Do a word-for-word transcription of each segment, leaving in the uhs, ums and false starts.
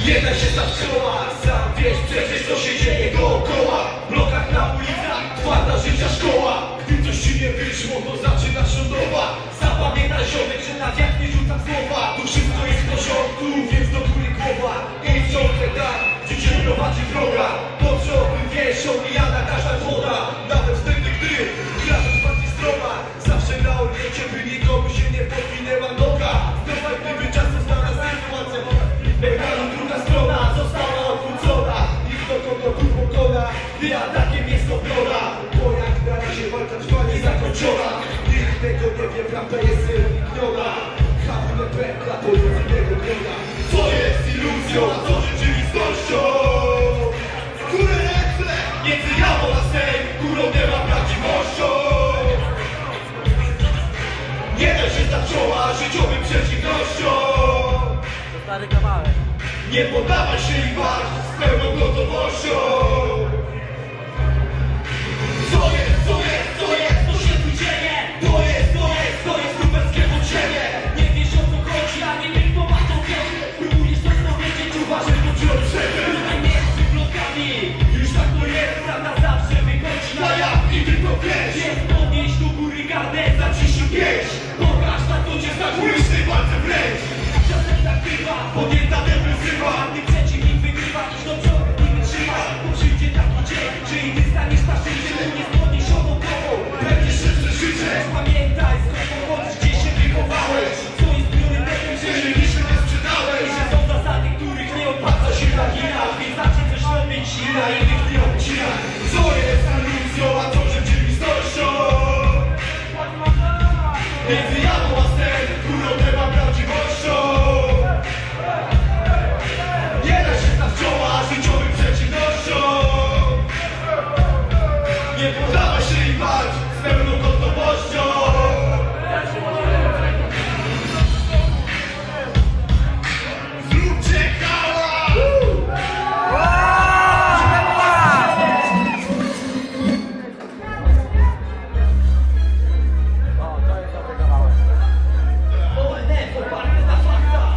Jeden się zaczęła, sam wiesz przecież co się dzieje dookoła. W blokach na ulicach, twarda życia szkoła. Gdy coś ci nie wyszło, to zaczynasz od nowa. Zapamiętaj ziomek, że na wiatr nie rzucam słowa. Tu wszystko jest w porządku, więc do góry głowa. I ciągle tak, życie prowadzi droga. Dobrze o tym wiesz, omijana każda woda. Nawet wtedy, gdy grasz bardziej stroma. Zawsze na oriencie, by nikomu się nie podwinęła noga. Zdrowa gdyby czasem znalazł sytuację. Ekranu druga strona została odwrócona. Nikt do kogo tu pokona, gdy atakiem jest obrona. Bo jak na razie walka trwa niezakończona. Nikt tego nie wie, prawda jest unikniona. Hamunek pętla podwójnego grona. Co jest iluzją, a co rzeczywistością? Które ręce między jamą a snem, którą nie ma prawdziwością. Nie da się zaczęła życiowym przeciwnością. Stary kawałek. Nie poddawaj się i walcz z pełną gotowością. Co jest, co jest, co jest, co się tu dzieje? To jest, to jest, to jest luberskie podziemie. Nie wiesz o co chodzi, a nie wiem kto ma to wiedzieć. Próbujesz coś powiedzieć, uważaj, bo ci odrzemy. Tutaj między blokami, już tak to jest, prawda zawsze wychodzi na jaw i ty to wiesz. Jest podnieść do góry gardę, zaciśnij pięć. Pokaż na to cię znać, łyżny palce wręcz. Czasem tak bywa, podjęta defensywa. Gdy przeciwnik wygrywa, iż do przodu i wytrzyma. Bo przyjdzie taki dzień, że i ty staniesz na szczycie. Nie z podniesioną głową, będziesz szybsze życie. Pamiętaj, z którą chodzisz, gdzie się wychowałeś. Co jest priorytetem, że jeżeli się nie sprzedałeś. Że są zasady, których nie opłaca się naginać. Więc zacznij coś robić i na innych nie odcinać. Co jest iluzją, a co rzeczywistością? Między jadą a snem, którą nie ma prawdziwością. Nie da się znać czoła życiowym przeciwnością. Nie poddawaj się i walcz z pełną gotowością. Zróbcie hałas! O, to jest dobry kawałek. O N F oparte na faktach.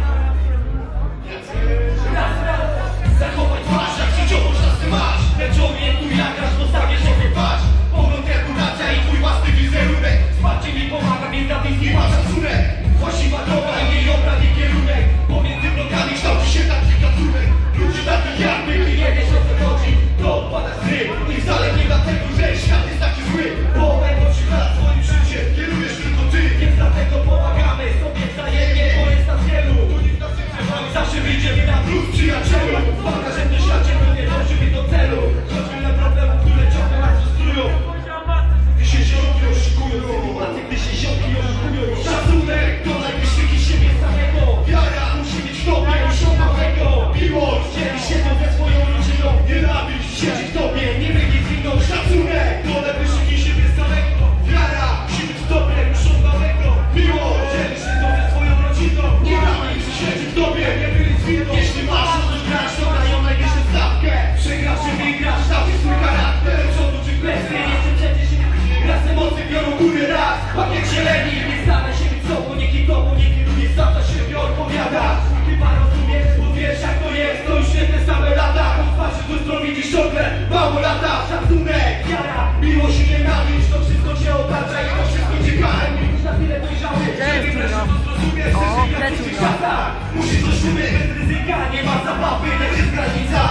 Raz, raz, zachować twarz jak życiową szansę masz. Lecz orientuj jak raz postawię sobie patrz. Pogląd reputacja i twój własny wizerunek. Wsparcie mi pomaga, więc na tych nie ma szacunek. Właściwa droga i jej obraz i kierunek. Pomiędzy blokami kształci się taki gatunek. Ludzi takich jak my, i nie wiesz o co chodzi. To odpada z gry i wcale nie dlatego, że świat jest taki zły. Bo będą przykład swoim życiem, kierujesz tylko ty. Więc dlatego pomagamy sobie wzajemnie, bo jest nas wielu. Tu nikt nas nie przechodzi, zawsze wyjdziemy na plus przyjacielu. Walka, że w tym świecie to nie dążymy do celu. Chodźmy na problemy, które ciągle nas frustrują. Gdy się ziomki oszukują, sytuacje, gdy się ziomki oszukują. Szacunek do najwyższych siebie samego. Wiara musi być w tobie już od małego. Miłość dzieli się ze swoją rodziną. Nienawiść siedzi w tobie, nie będzie winą. Szacunek do najwyższych siebie samego. Wiara musi być w tobie już od małego. Miłość dzieli się ze swoją rodziną. Nienawiść siedzi w tobie, nie będzie winą. Jeśli masz coś grać, to grają najwyższą stawkę. Przegrasz czy wygrasz, taki swój charakter. Przodu czy presję, jeszcze przecież raz emocje biorą góry raz. Pakiet zieleni, nie staraj się być sobą, niech nikomu nie kieruje, sam za siebie odpowiada. Chyba rozumiesz, bo wiesz jak to jest, to już nie te same lata. Po twarzy lustro widzisz ciągle mało lata. Szacunek, wiara, miłość i nienawiść, to wszystko cię otacza i to wszystko cię karmi. Już na tyle dojrzały, żeby wreszcie to zrozumiesz, że żyjesz w tych czasach. Musisz coś umieć bez ryzyka, nie ma zabawy, lecz jest granica.